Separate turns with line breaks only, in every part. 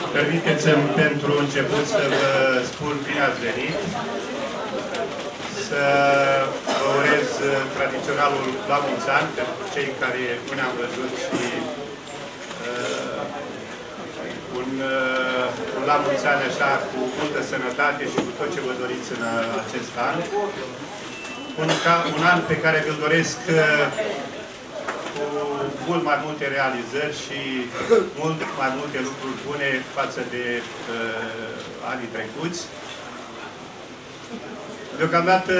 Permiteți-mi pentru început să vă spun bine ați venit, să vă urez tradiționalul la mulți ani pentru cei care nu ne-am văzut și un la mulți ani așa cu multă sănătate și cu tot ce vă doriți în acest an. Un an pe care vi-l doresc cu mult mai multe realizări și mult mai multe lucruri bune față de anii trecuți. Deocamdată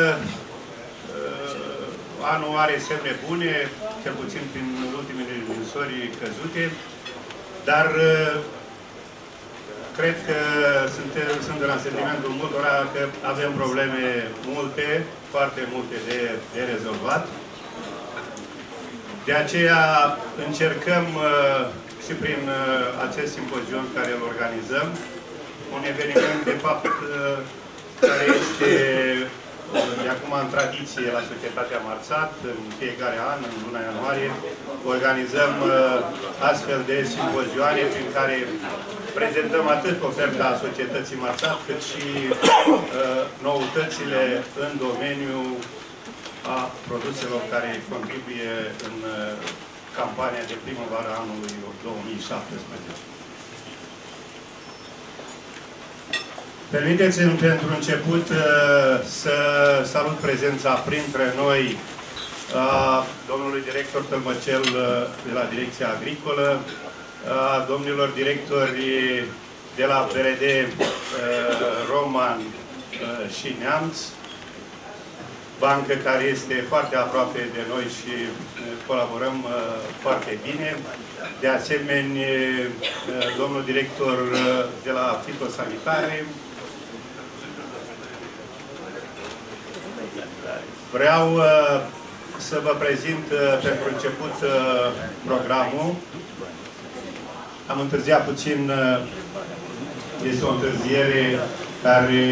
anul are semne bune, cel puțin prin ultimele ninsori căzute, dar cred că sunt în sentimentul multora că avem probleme multe, foarte multe de rezolvat. De aceea încercăm și prin acest simpozion care îl organizăm, un eveniment de fapt care este de acum în tradiție la Societatea Marsat, în fiecare an, în luna ianuarie, organizăm astfel de simpozioane prin care prezentăm atât oferta Societății Marsat, cât și noutățile în domeniul a produselor care contribuie în campania de primăvară anului 2017. Permiteți-mi pentru început să salut prezența printre noi a domnului director Tălmăcel de la Direcția Agricolă, a domnilor directori de la BRD Roman și Neamț, bancă care este foarte aproape de noi și colaborăm foarte bine. De asemenea, domnul director de la Fitosanitare. Vreau să vă prezint pentru început programul. Am întârziat puțin, este o întârziere care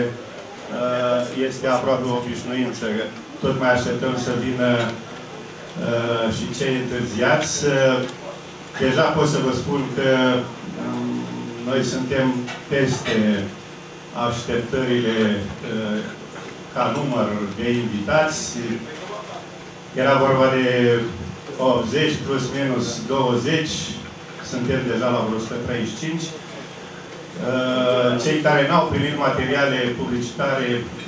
este aproape o obișnuință. Tot mai așteptăm să vină și cei întârziați. Deja pot să vă spun că noi suntem peste așteptările ca număr de invitați. Era vorba de 80 plus minus 20. Suntem deja la vreo 135. Cei care n-au primit materiale publicitare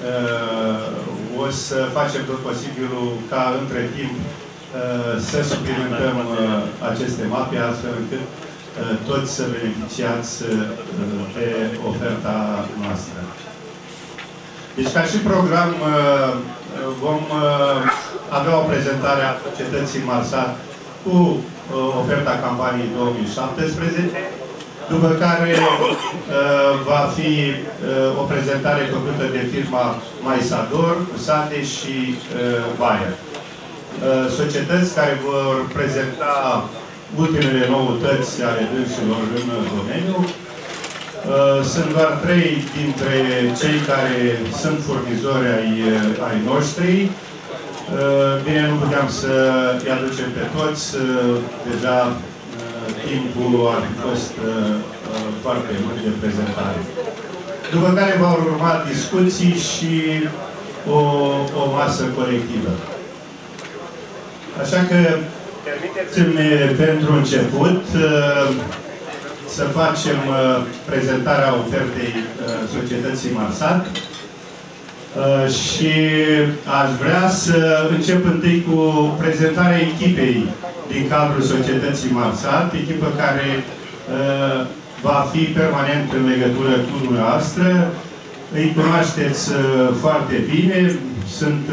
o să facem tot posibilul ca între timp să suplimentăm aceste mape, astfel încât toți să beneficiați de oferta noastră. Deci, ca și program, vom avea o prezentare a Societății Marsat cu oferta campaniei 2017, după care va fi o prezentare făcută de firma Maisador, Sade și Bayer. Societăți care vor prezenta ultimele noutăți ale dânșilor în domeniu. Sunt doar 3 dintre cei care sunt furnizori ai noștri. Bine, nu puteam să îi aducem pe toți. Deja timpul ar fi fost foarte mult de prezentare. După care vor urma discuții și o masă colectivă. Așa că permiteți-mi pentru început să facem prezentarea ofertei Societății Marsat și aș vrea să încep întâi cu prezentarea echipei din cadrul Societății Marsat, echipă care va fi permanent în legătură cu dumneavoastră. Îi cunoașteți foarte bine, sunt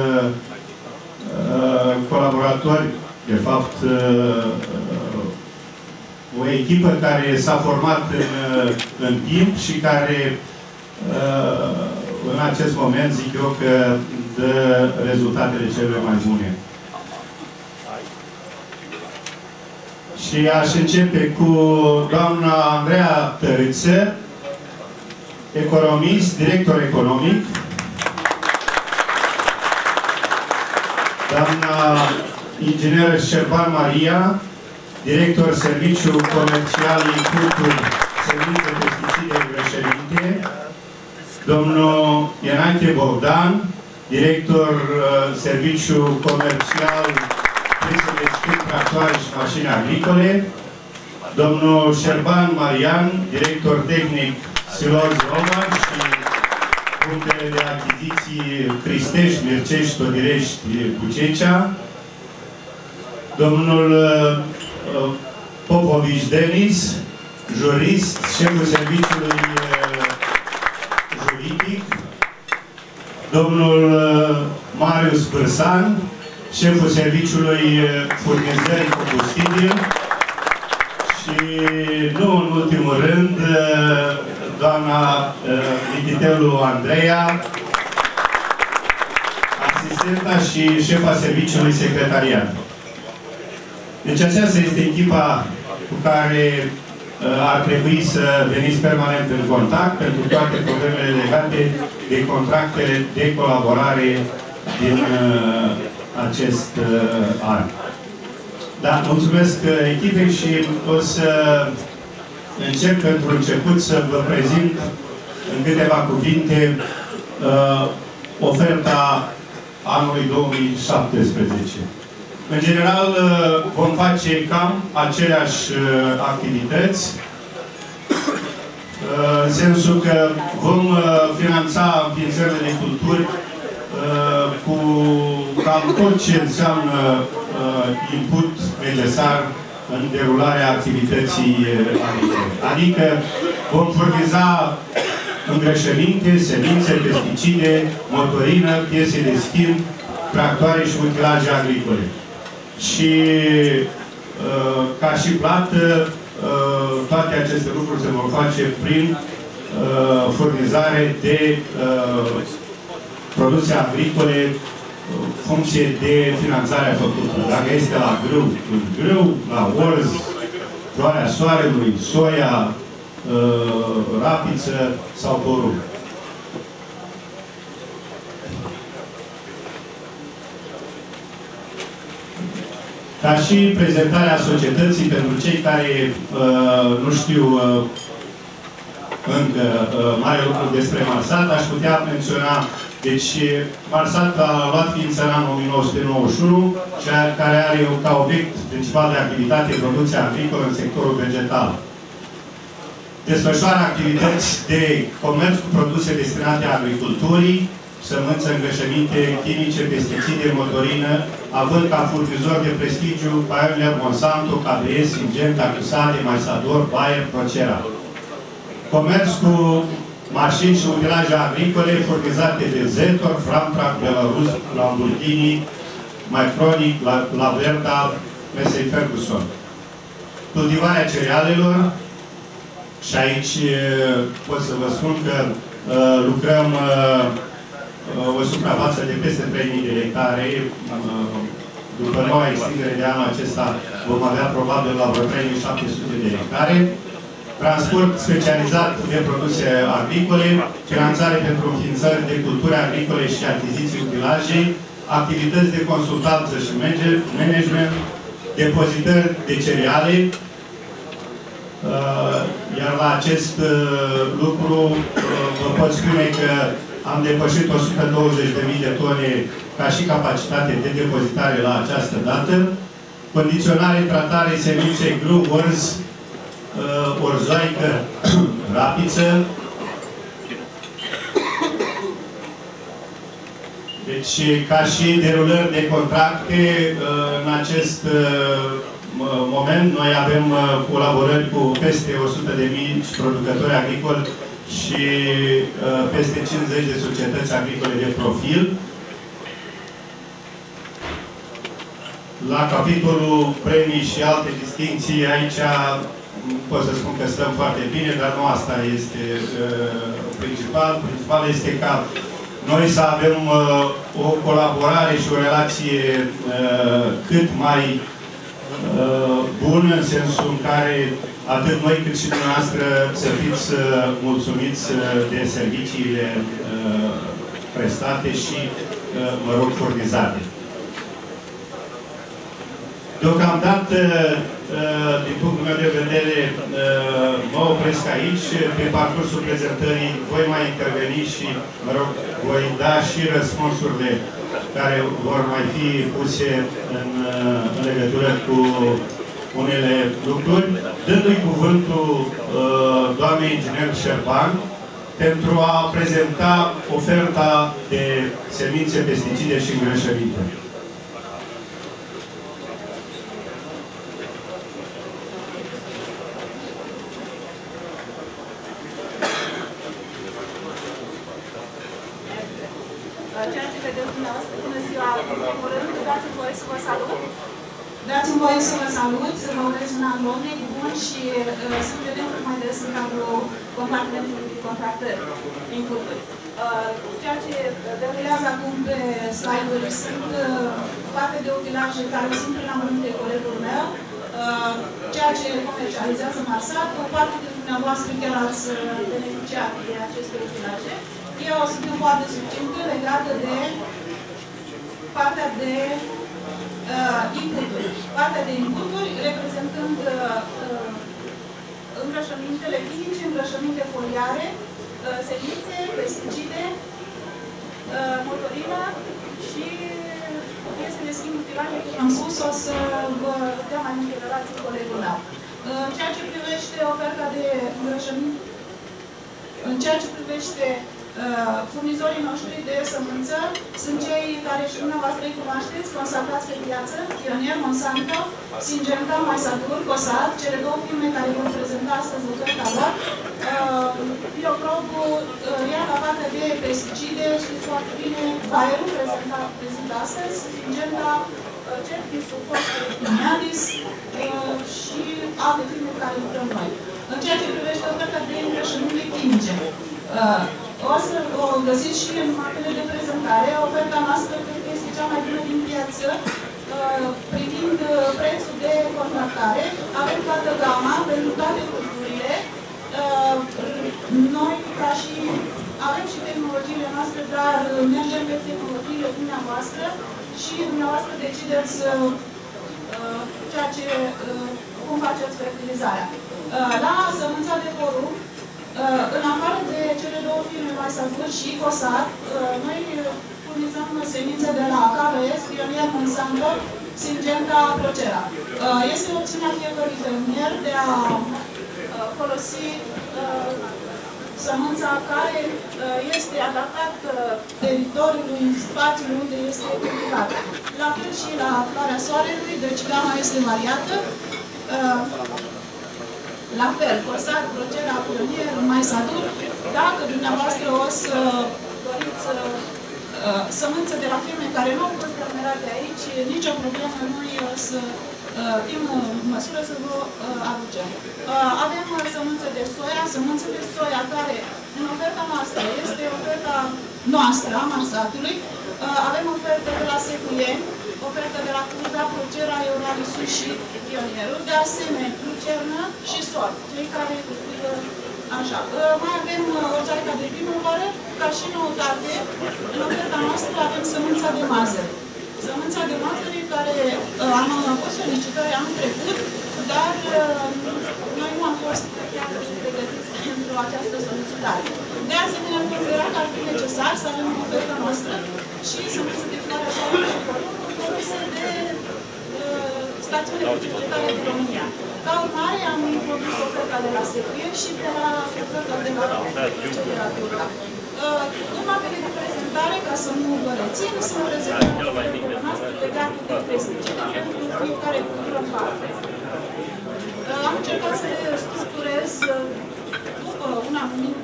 colaboratori, de fapt, o echipă care s-a format în timp și care în acest moment zic eu că dă rezultatele cele mai bune. Și aș începe cu doamna Andreea Tărâță, economist, director economic. Doamna inginer Șerban Maria, director Serviciu Comercial Culturi semințe, pesticide, îngrășăminte, domnul Ienache Bogdan, director Serviciu Comercial, Prise de Schimb, Tractoare și Mașini Agricole, domnul Șerban Marian, director tehnic Siloz Roma și punctele de achiziții Cristești, Mircești, Todirești, Bucecea, domnul Popovici Denis, jurist, șeful serviciului juridic, domnul Marius Bârsan, șeful serviciului furnizării combustibil și, nu în ultimul rând, doamna Mititelu Andreea, asistenta și șefa serviciului secretariat. Deci aceasta este echipa cu care ar trebui să veniți permanent în contact pentru toate problemele legate de contractele de colaborare din acest an. Da, mulțumesc echipei și o să încep pentru început să vă prezint în câteva cuvinte oferta anului 2017. În general, vom face cam aceleași activități, în sensul că vom finanța înființările de culturi cu cam tot ce înseamnă input necesar în derularea activității agricole. Adică vom furniza îngrășăminte, semințe, pesticide, motorină, piese de schimb, tractoare și utilaje agricole. Și ca și plată, toate aceste lucruri se vor face prin furnizare de produse agricole funcție de finanțarea făcută. Dacă este la grâu, în grâu, la orz, floarea soarelui, soia, rapiță sau porumb. Ca și prezentarea societății pentru cei care nu știu încă mare lucru despre Marsat, aș putea menționa. Deci, Marsat a luat ființă în anul 1991, care are ca obiect principal de activitate producția agricolă în sectorul vegetal. Desfășoară activități de comerț cu produse destinate agriculturii, sămânță, îngrășăminte chimice, pesticide, motorină, având ca furnizor de prestigiu Pioneer, Monsanto, KBS, Syngenta, Cusade, Maisador, Bayer, Procera. Comerț cu mașini și utilaje agricole furnizate de Zetor, Framtrac, Belarus, Lamborghini, Mycronic, Laverda, Massey Ferguson. Cultivarea cerealelor, și aici pot să vă spun că lucrăm o suprafață de peste 3.000 de hectare. După noua extindere de anul acesta vom avea probabil la vreo 3.700 de hectare. Transport specializat de produse agricole, finanțare pentru înființări de culturi agricole și achiziții utilaje, activități de consultanță și management, depozitări de cereale, iar la acest lucru vă pot spune că am depășit 120.000 de tone ca și capacitate de depozitare la această dată. Condiționare, tratare, semințe, grâu, orz, orzoaică, rapiță. Deci, ca și derulări de contracte, în acest moment, noi avem colaborări cu peste 100.000 producători agricoli și peste 50 de societăți agricole de profil. La capitolul premii și alte distinții, aici pot să spun că stăm foarte bine, dar nu asta este principal. Principal este ca noi să avem o colaborare și o relație cât mai bună, în sensul în care atât noi cât și dumneavoastră să fiți mulțumiți de serviciile prestate și, mă rog, furnizate. Deocamdată, din punctul meu de vedere, mă opresc aici. Pe parcursul prezentării voi mai interveni și, mă rog, voi da și răspunsurile care vor mai fi puse în legătură cu unele lucruri, dându-i cuvântul doamnei inginer Șerban pentru a prezenta oferta de semințe, pesticide și îngrășăminte.
Ceea ce vedeți dumneavoastră, bună ziua, în primul rând, dați-mi voie să vă salut.
Dați-mi voie să vă salut, să vă urez un an lomnic bun și să ne vedem cât mai des în cadrul compartimentului de contractări din culturi. Ceea ce derulează acum pe slide-uri sunt parte de utilaje care sunt prin amănunt de colegul meu, ceea ce comercializează Marsat, o parte din dumneavoastră chiar ați beneficiat de aceste utilaje. Eu o să fiu foarte succintă legată de partea de inputuri. Partea de inputuri reprezentând îngrășămintele chimice, îngrășăminte foliare, semințe, pesticide, motorină și piese de schimb utilaje, cum am spus, o să vă dea mai multe relații colegul meu. În ceea ce privește oferta de îngrășăminte, în ceea ce privește furnizorii noștri de sămânță sunt cei care și dumneavoastră îi cunoașteți, consacrați pe piață, Pionier, Monsanto, Syngenta, Mysadur, COSAT, cele două firme care vor prezenta astăzi oferta lor. Bioprobu, iar la partea de pesticide, știți foarte bine, Bayer prezintă astăzi, Syngenta, Certis, Sulfos, Piniadis și alte firme cu care lucrăm noi. În ceea ce privește oferta de îngrășăminte chimice, o să o găsiți și în mapele de prezentare. Oferta noastră cred că este cea mai bună din piață privind prețul de contractare. Avem toată gama pentru toate culturile. Noi, ca și avem și tehnologiile noastre, dar mergem pe tehnologiile dumneavoastră și dumneavoastră decideți ceea ce, cum faceți fertilizarea. La sămânța de porumb, în afară de cele două firme, Mysadur și COSAT, noi furnizăm semințe de la KVS, Pionier, Monsanto, Syngenta, Procera. Este opțiunea fiecărui fermier de a folosi sămânța care este adaptată teritoriului, spațiului unde este cultivată. La fel și la floarea soarelui, deci gama este variată. La fel, COSAT, Procera, Pionier, Mysadur. Dacă dumneavoastră o să doriți sămânță de la firme care nu au fost terminate aici, nicio problemă, noi o să fim în măsură să vă aducem. Avem sămânță de soia care în oferta noastră este oferta noastră a Marsatului. Avem ofertă de la Secuieni, ofertă de la Curda, Procera, Euralisus și Pionierul, de asemenea, lucernă și sol, cei care așa. Mai avem ozaica de primăvară, ca și noutate, în oferta noastră avem sămânța de mazăre. Sămânța de mazăre care am fost solicitări anul trecut, dar noi nu am fost pregătiți pentru această solicitare. De asemenea, am considerat că ar fi necesar să avem o ofertă noastră și sămânță de floarea soarelui și porumb produse de stațiunile de cercetare din România. Ca urmare, am introdus oferta de la Secuie și de la oferta de la Curda. În mapele de prezentare, ca să nu vă rețin, sunt prezentate noastre legate de pesticide pentru fiecare cultură în parte. Am încercat să le structurez după un anumit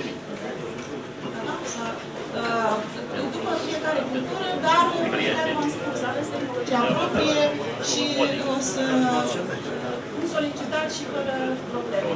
după fiecare cultură, dar cum am spus, aveți tehnologia proprie și o să solicitați și fără probleme.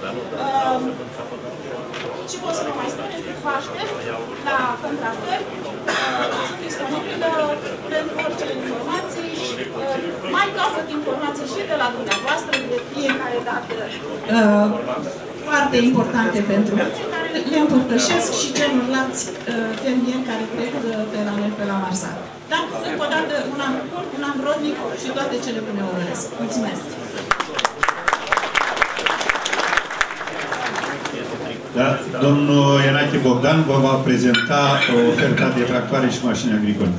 Ce pot să vă mai spun este că vă aștept la contractări. Sunt disponibilă pentru orice informații. Mai capăt informații și de la dumneavoastră, de fiecare dată foarte importante pentru cei care le împărtășesc și celorlalți fermieri care trec pe la noi, pe la Marsat. Dar, încă o dată, un an rodnic și toate cele bune o doresc. Mulțumesc!
Da, domnul Ienache Bogdan vă va prezenta oferta de tractoare și mașini agricole.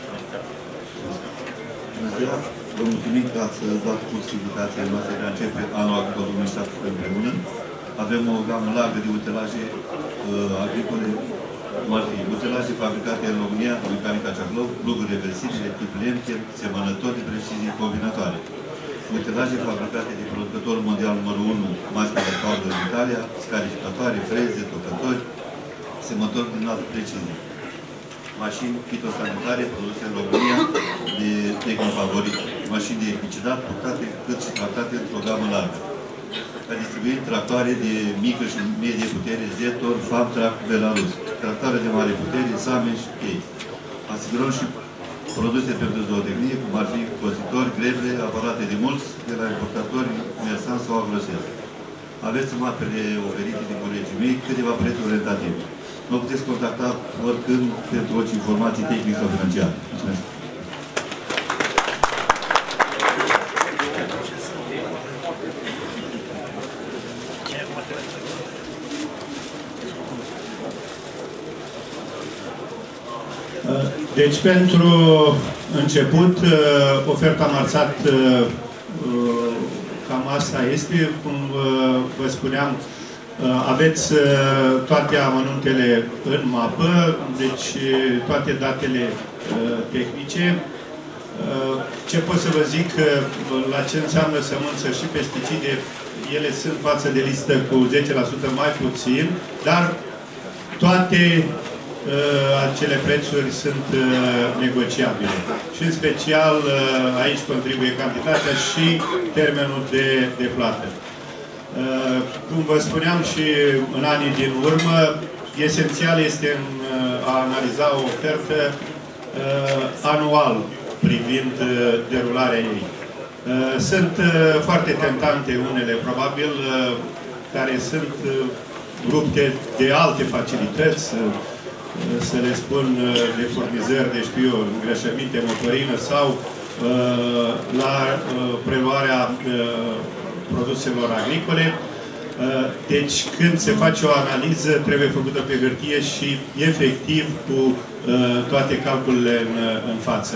Domnul Chimic, ați dat posibilitatea noastră de a începe anul agricol 2017 împreună. Avem o gamă largă de utilaje agricole, cum ar fi utilaje fabricate în România, mecanica Ceahlău, pluguri reversibile, tip Lemken, semănători de precizie combinatoare. Utilaje fabricate de producătorul mondial numărul 1, masca de caudă în Italia, scarificatoare, freze, tocători, semători din altă precizie. Mașini fitosanitare produse în România de tehnofavorit, mașini de eficidat, tocate, cât și tratate într-o gamă largă. A distribuit tractoare de mică și medie putere, Zetor, Famtrac, Belarus, tractoare de mare putere, Samen și Chei. Asigurăm și produse pentru zootehnie, cum ar fi cozitori, greble, aparate de mulți, de la importatori, Mersan sau Agrosel. Aveți mapele oferite de colegii mei, câteva prețuri orientative. Mă puteți contacta oricând pentru orice informații tehnice sau financiare. Mulțumesc!
Deci, pentru început, oferta Marsat cam asta este. Cum vă spuneam, aveți toate amănuntele în mapă, deci toate datele tehnice. Ce pot să vă zic, la ce înseamnă sămânță și pesticide, ele sunt față de listă cu 10% mai puțin, dar toate acele prețuri sunt negociabile. Și în special aici contribuie cantitatea și termenul de plată. Cum vă spuneam și în anii din urmă, esențial este a analiza o ofertă anual privind derularea ei. Sunt foarte tentante unele, probabil, care sunt grupte de alte facilități, să le spun, de furnizări, de știu eu, îngrășăminte, motorină sau la preluarea produselor agricole. Deci, când se face o analiză, trebuie făcută pe hârtie și efectiv cu toate calculele în față.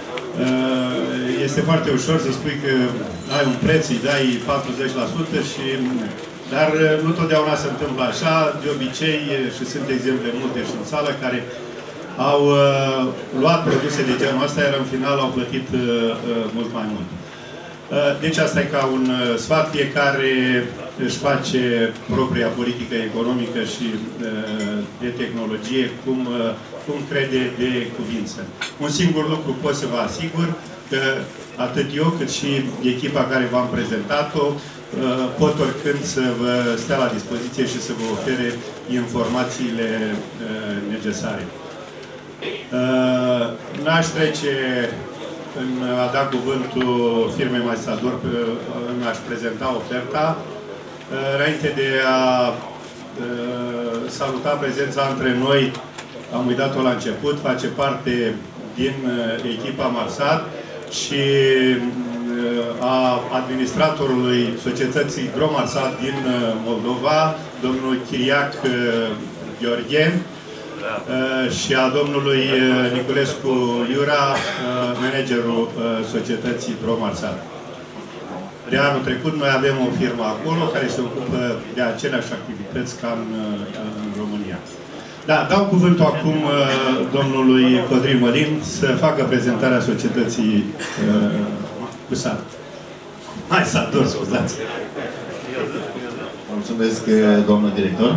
Este foarte ușor să spui că ai un preț, îi dai 40% și... Dar nu totdeauna se întâmplă așa. De obicei, și sunt exemple multe și în sală, care au luat produse de genul ăsta, iar în final au plătit mult mai mult. Deci asta e ca un sfat. Fiecare își face propria politică economică și de tehnologie cum crede de cuvință. Un singur lucru pot să vă asigur, că atât eu cât și echipa care v-am prezentat-o pot oricând să vă stea la dispoziție și să vă ofere informațiile necesare. N-aș trece în a da cuvântul firmei Maisador, în a-și prezenta oferta. Înainte de a saluta prezența între noi, am uitat-o la început, face parte din echipa Marsat și a administratorului societății Gromarsat din Moldova, domnul Chiriac Gheorghe, și a domnului Niculescu Iura, managerul societății Gromarsat. De anul trecut noi avem o firmă acolo care se ocupă de aceleași activități ca în România. Da, dau cuvântul acum domnului Codrin Mălin să facă prezentarea societății Cusat. Hai să ador, scuzați!
Mulțumesc, domnul director.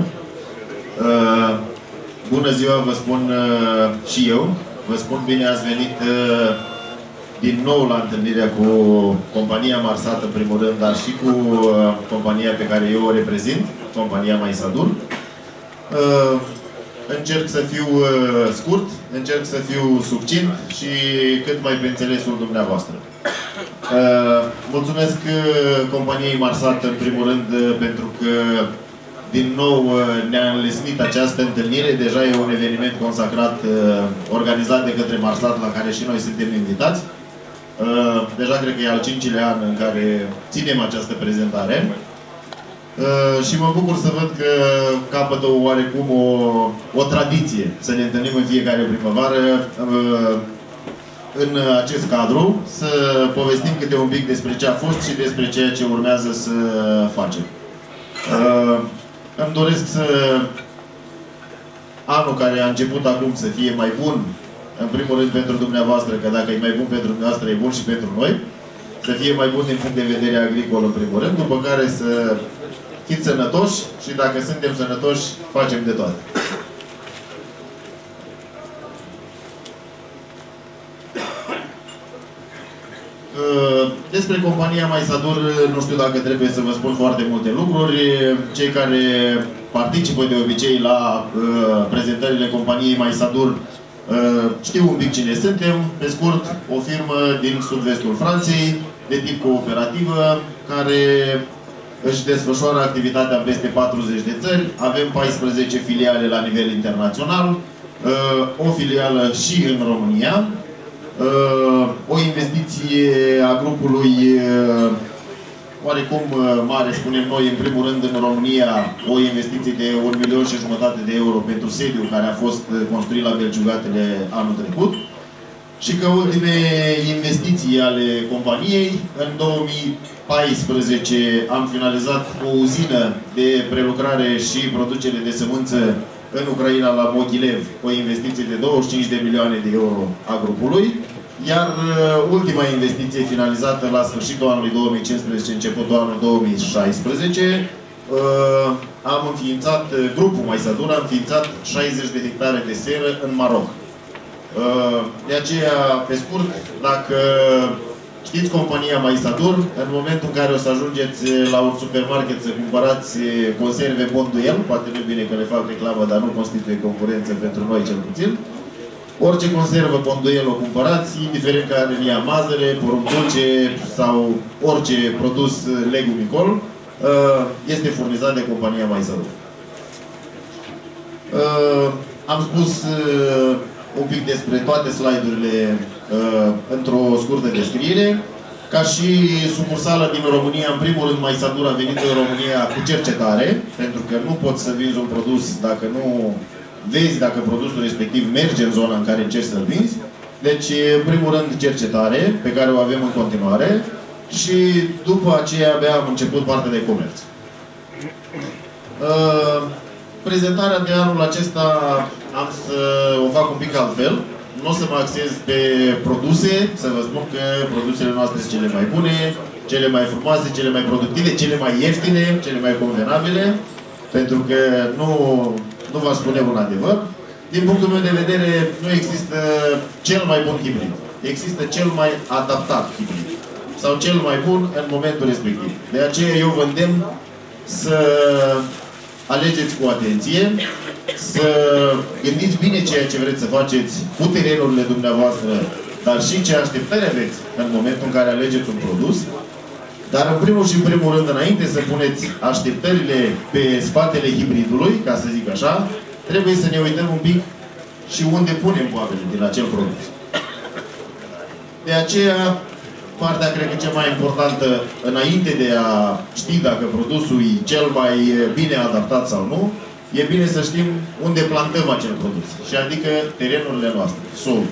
Bună ziua, vă spun și eu. Vă spun bine ați venit din nou la întâlnirea cu compania Marsat, în primul rând, dar și cu compania pe care eu o reprezint, compania Maisadur. Încerc să fiu scurt, încerc să fiu succint și cât mai pe înțelesul dumneavoastră. Mulțumesc companiei Marsat, în primul rând, pentru că din nou ne-a înlesnit această întâlnire. Deja e un eveniment consacrat, organizat de către Marsat, la care și noi suntem invitați. Deja cred că e al 5-lea an în care ținem această prezentare. Și mă bucur să văd că capătă oarecum o tradiție să ne întâlnim în fiecare primăvară în acest cadru, să povestim câte un pic despre ce a fost și despre ceea ce urmează să facem. Îmi doresc să anul care a început acum să fie mai bun, în primul rând pentru dumneavoastră, că dacă e mai bun pentru dumneavoastră, e bun și pentru noi, să fie mai bun din punct de vedere agricol în primul rând, după care să fiți sănătoși și dacă suntem sănătoși, facem de toate. Despre compania Maisadur, nu știu dacă trebuie să vă spun foarte multe lucruri. Cei care participă de obicei la prezentările companiei Maisadur știu un pic cine suntem. Pe scurt, o firmă din sud-vestul Franței, de tip cooperativă, care își desfășoară activitatea în peste 40 de țări. Avem 14 filiale la nivel internațional, o filială și în România. O investiție a grupului oarecum mare, spunem noi, în primul rând în România, o investiție de 1,5 milion de euro pentru sediu care a fost construit la Belgiugatele anul trecut. Și că ultime investiții ale companiei, în 2014 am finalizat o uzină de prelucrare și producere de sămânță în Ucraina, la Mogilev, o investiție de 25 de milioane de euro a grupului. Iar ultima investiție finalizată la sfârșitul anului 2015, începutul anului 2016, am înființat, grupul Maisadur a înființat 60 de hectare de seră în Maroc. De aceea, pe scurt, dacă știți compania Maisadur, în momentul în care o să ajungeți la un supermarket să cumpărați conserve Bonduel, poate nu e bine că le fac reclamă, dar nu constituie concurență pentru noi cel puțin, orice conservă Bonduel o cumpărați, indiferent că are în ea mazăre, porumb dulce sau orice produs legumicol, este furnizat de compania Maisadur. Am spus un pic despre toate slide-urile într-o scurtă descriere. Ca și sucursală din România, în primul rând Maisadur a venit în România cu cercetare, pentru că nu poți să vinzi un produs dacă nu vezi dacă produsul respectiv merge în zona în care încerci să-l vinzi. Deci, în primul rând, cercetare, pe care o avem în continuare, și după aceea abia am început partea de comerț. Prezentarea de anul acesta am să o fac un pic altfel. Nu o să mă axez pe produse, să vă spun că produsele noastre sunt cele mai bune, cele mai frumoase, cele mai productive, cele mai ieftine, cele mai convenabile, pentru că nu vă spune un adevăr. Din punctul meu de vedere, nu există cel mai bun hibrid. Există cel mai adaptat hibrid. Sau cel mai bun în momentul respectiv. De aceea eu vă îndemn să alegeți cu atenție, să gândiți bine ceea ce vreți să faceți cu terenurile dumneavoastră, dar și ce așteptări aveți în momentul în care alegeți un produs. Dar în primul și în primul rând, înainte să puneți așteptările pe spatele hibridului, ca să zic așa, trebuie să ne uităm un pic și unde punem boabele din acel produs. De aceea, partea, cred că cea mai importantă, înainte de a ști dacă produsul e cel mai bine adaptat sau nu, e bine să știm unde plantăm acel produs. Și adică terenurile noastre, solul.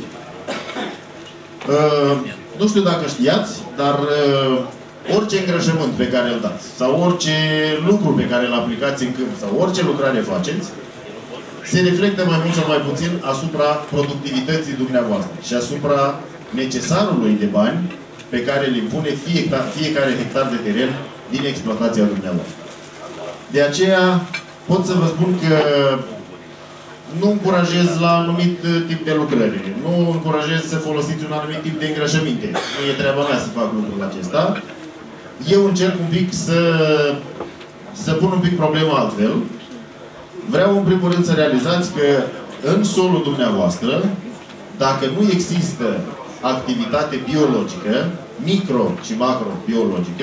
Nu știu dacă știați, dar orice îngrășământ pe care îl dați, sau orice lucru pe care îl aplicați în câmp, sau orice lucrare faceți, se reflectă mai mult sau mai puțin asupra productivității dumneavoastră și asupra necesarului de bani pe care îl impune fiecare hectar de teren din exploatația dumneavoastră. De aceea, pot să vă spun că nu încurajez la anumit tip de lucrări. Nu încurajez să folosiți un anumit tip de îngrășăminte. Nu e treaba mea să fac lucrul acesta. Eu încerc un pic să pun un pic problema altfel. Vreau în primul rând să realizați că în solul dumneavoastră, dacă nu există activitate biologică, micro și macrobiologică,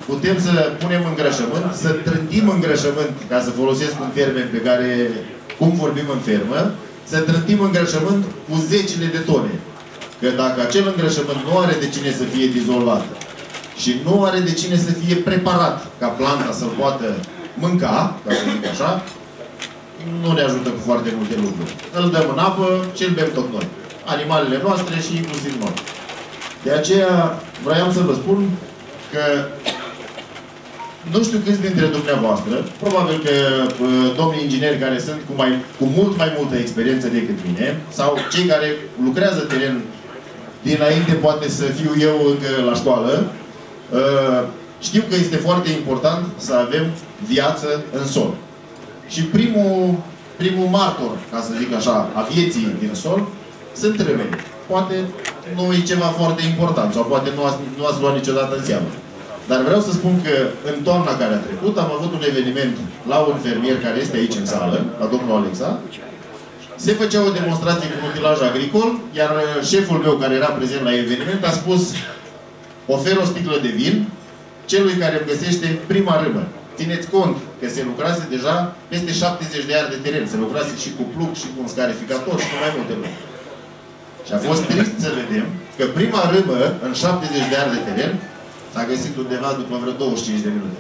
putem să punem îngrășământ, să trântim îngrășământ, ca să folosesc un termen pe care, cum vorbim în fermă, să trântim îngrășământ cu zecile de tone. Că dacă acel îngrășământ nu are de cine să fie dizolvat și nu are de cine să fie preparat ca planta să-l poată mânca, ca să zic așa, nu ne ajută cu foarte multe lucruri. Îl dăm în apă și îl bem tot noi. Animalele noastre și inclusiv noi. De aceea vreau să vă spun că nu știu câți dintre dumneavoastră, probabil că domnii ingineri care sunt cu mult mai multă experiență decât mine, sau cei care lucrează teren dinainte, poate să fiu eu încă la școală, știu că este foarte important să avem viață în sol. Și primul martor, ca să zic așa, a vieții din sol, sunt râmele. Poate nu e ceva foarte important, sau poate nu ați luat niciodată în seamă. Dar vreau să spun că în toamna care a trecut am avut un eveniment la un fermier care este aici în sală, la domnul Alexa. Se făcea o demonstrație cu utilaj agricol, iar șeful meu care era prezent la eveniment a spus: ofer o sticlă de vin celui care îmi găsește prima râmă. Țineți cont că se lucrase deja peste 70 de ani de teren. Se lucrase și cu plug, și cu un scarificator, și cu mai multe lucruri. Și a fost trist să vedem că prima râmă în 70 de ani de teren s-a găsit undeva după vreo 25 de minute.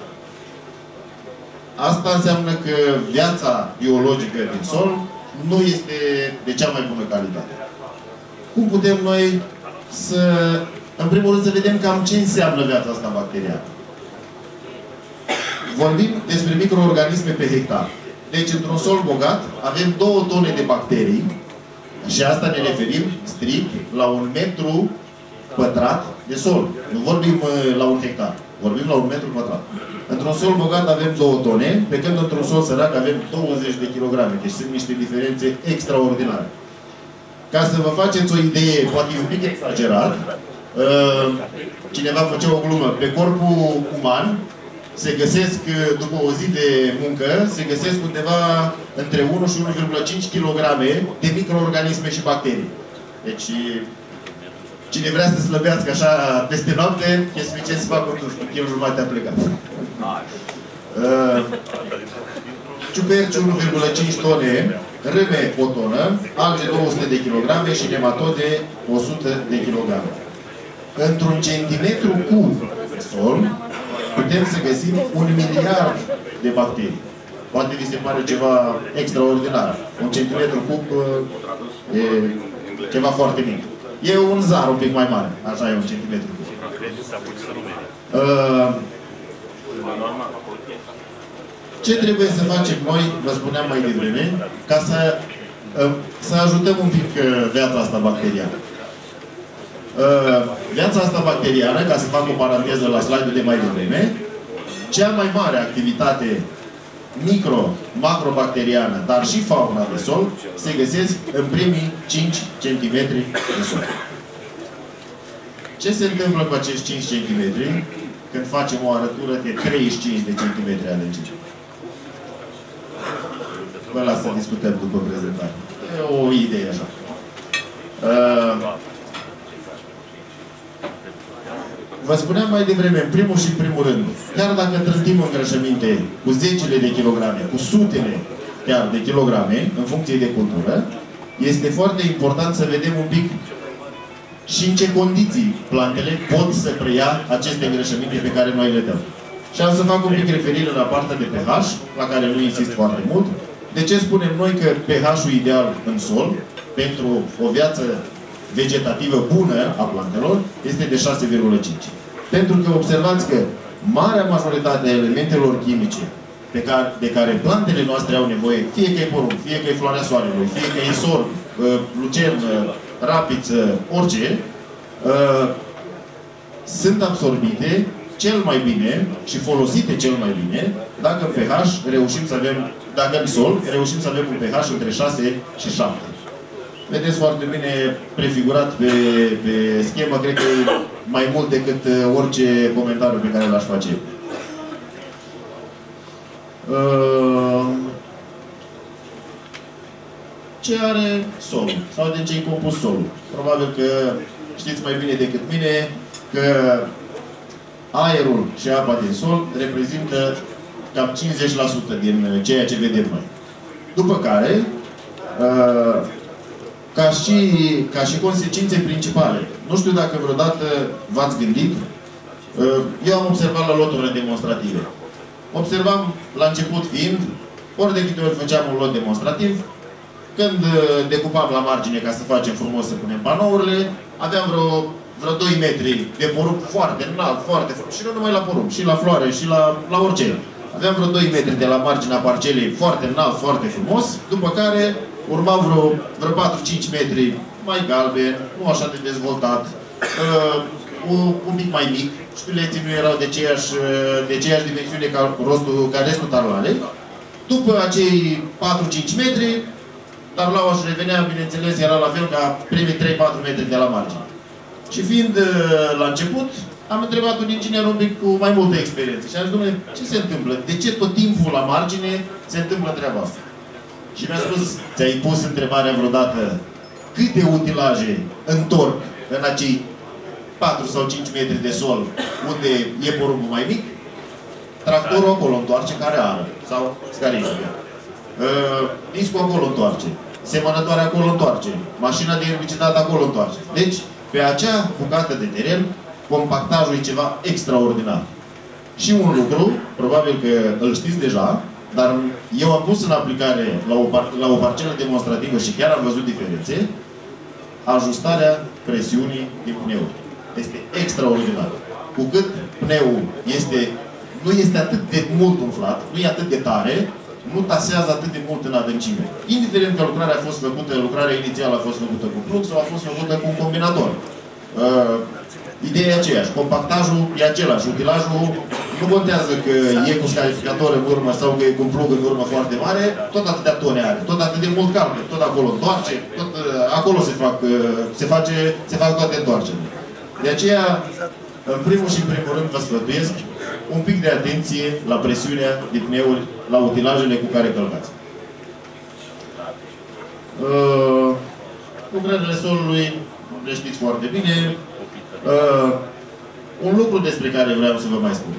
Asta înseamnă că viața biologică din sol nu este de cea mai bună calitate. Cum putem noi să, în primul rând, să vedem cam ce înseamnă viața asta bacteriană? Vorbim despre microorganisme pe hectar. Deci, într-un sol bogat, avem 2 tone de bacterii și asta ne referim strict la 1 metru pătrat de sol. Nu vorbim la 1 hectar. Vorbim la 1 metru pătrat. Într-un sol bogat avem 2 tone, pe când într-un sol sărac avem 20 de kilograme. Deci sunt niște diferențe extraordinare. Ca să vă faceți o idee, poate un pic exagerat, cineva făcea o glumă. Pe corpul uman se găsesc, după o zi de muncă, se găsesc undeva între 1 și 1,5 kg de microorganisme și bacterii. Deci, cine vrea să slăbească așa peste noapte, e suficient să facă un kil jumate a plecat. Ciuperci 1,5 tone, râme o tonă, alge 200 de kg și nematode 100 de kg. Într-un centimetru cub de sol, putem să găsim 1 miliard de bacterii. Poate vi se pare ceva extraordinar. Un centimetru cub e ceva foarte mic. E un zar un pic mai mare. Așa e un centimetru cub. Ce trebuie să facem noi, vă spuneam mai devreme, ca să ajutăm un pic viața asta bacteriană? Viața asta bacteriană, ca să fac o paranteză la slide-ul de mai devreme, cea mai mare activitate macrobacteriană, dar și fauna de sol, se găsesc în primii 5 cm de sol. Ce se întâmplă cu acești 5 cm când facem o arătură de 35 de centimetri adâncime? Vă las să discutăm după prezentare. E o idee așa. Vă spuneam mai devreme, în primul și în primul rând, chiar dacă trântim îngrășăminte cu zecile de kilograme, cu sutele chiar de kilograme, în funcție de cultură, este foarte important să vedem un pic și în ce condiții plantele pot să preia aceste îngrășăminte pe care noi le dăm. Și am să fac un pic referire la partea de pH, la care nu insist foarte mult. De ce spunem noi că pH-ul ideal în sol, pentru o viață vegetativă bună a plantelor, este de 6,5. Pentru că observați că marea majoritate a elementelor chimice de care plantele noastre au nevoie, fie că e porumb, fie că e floarea soarelui, fie că e sorb, lucern, rapiță, orice, sunt absorbite cel mai bine și folosite cel mai bine dacă în pH reușim să avem, dacă în sol reușim să avem un pH între 6 și 7. Vedeți foarte bine prefigurat pe schemă, cred că e mai mult decât orice comentariu pe care l-aș face. Ce are solul? Sau de ce e compus solul? Probabil că știți mai bine decât mine că aerul și apa din sol reprezintă cam 50% din ceea ce vedem noi. După care, ca și consecințe principale, nu știu dacă vreodată v-ați gândit, eu am observat la loturile demonstrative. Observam, la început fiind, ori de câte ori făceam un lot demonstrativ, când decupam la margine ca să facem frumos să punem panourile, aveam vreo 2 metri de porumb foarte înalt, foarte frumos. Și nu numai la porumb, și la floare, și la orice. Aveam vreo 2 metri de la marginea parcelei foarte înalt, foarte frumos, după care urmau vreo 4-5 metri mai galben, nu așa de dezvoltat, un pic mai mic, șpileții nu erau de aceeași dimensiune ca restul taroalei. După acei 4-5 metri, tablaua își revenea, bineînțeles, era la fel ca primii 3-4 metri de la margine. Și fiind la început, am întrebat un inginer un pic cu mai multă experiență și am zis, dom'le, ce se întâmplă? De ce tot timpul la margine se întâmplă treaba asta? Și mi-a spus, ți-ai pus întrebarea vreodată câte utilaje întorc în acei 4 sau 5 metri de sol unde e porumbul mai mic? Tractorul acolo întoarce care ară, sau scariscă. Discul acolo întoarce. Semănătoarea acolo întoarce. Mașina de erbicidat acolo întoarce. Deci, pe acea bucată de teren, compactajul e ceva extraordinar. Și un lucru, probabil că îl știți deja, dar eu am pus în aplicare la o parcelă demonstrativă și chiar am văzut diferențe, ajustarea presiunii din pneu. Este extraordinar. Cu cât pneul nu este atât de mult umflat, nu e atât de tare, nu tasează atât de mult în adâncime. Indiferent că lucrarea inițială a fost făcută cu plug sau a fost făcută cu un combinator. Ideea e aceeași. Compactajul e același. Utilajul nu contează că e cu scarificator în urmă sau că e cu un plug în urmă foarte mare, tot atâtea tone are, tot atât de mult calcă, tot acolo întoarce, tot acolo se fac toate întoarcerile. De aceea, în primul și în primul rând, vă sfătuiesc un pic de atenție la presiunea de pneuri, la utilajele cu care călcați. Lucrările solului le știți foarte bine. Un lucru despre care vreau să vă mai spun.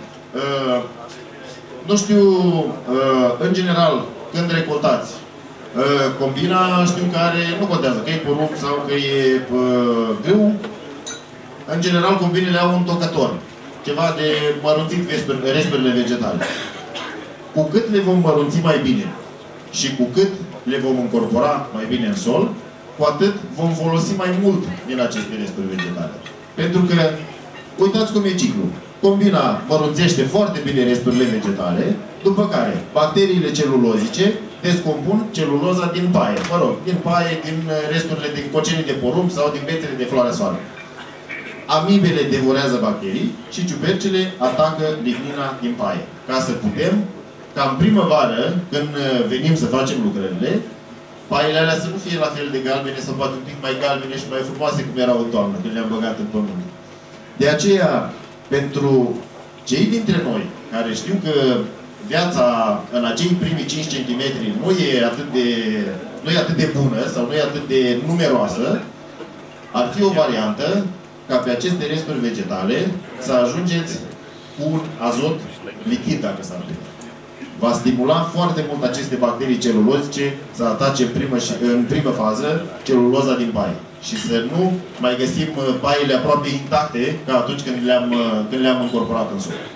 Nu știu, în general, când recoltați, combina știu că are, nu contează, că e porumb sau că e grâu. În general, combinele au un tocător. Ceva de mărunțit resturile vegetale. Cu cât le vom mărunți mai bine și cu cât le vom încorpora mai bine în sol, cu atât vom folosi mai mult din aceste resturi vegetale. Pentru că, uitați cum e ciclul. Combina mărunțește foarte bine resturile vegetale, după care bacteriile celulozice descompun celuloza din paie. Mă rog, din paie, din resturile din cocenii de porumb sau din bețele de floarea soarelui. Amibele devorează bacterii și ciupercile atacă lignina din paie. Ca să putem, ca în primăvară, când venim să facem lucrările, paiele alea să nu fie la fel de galbene sau poate un pic mai galbene și mai frumoase cum erau în toamnă, când le-am băgat în pământ. De aceea, pentru cei dintre noi care știu că viața în acei primii 5 cm nu e atât de bună sau nu e atât de numeroasă, ar fi o variantă ca pe aceste resturi vegetale să ajungeți cu un azot lichid, dacă s-ar putea. Va stimula foarte mult aceste bacterii celulozice să atace în primă fază celuloza din paie. Și să nu mai găsim paiele aproape intacte ca atunci când le-am încorporat în sol.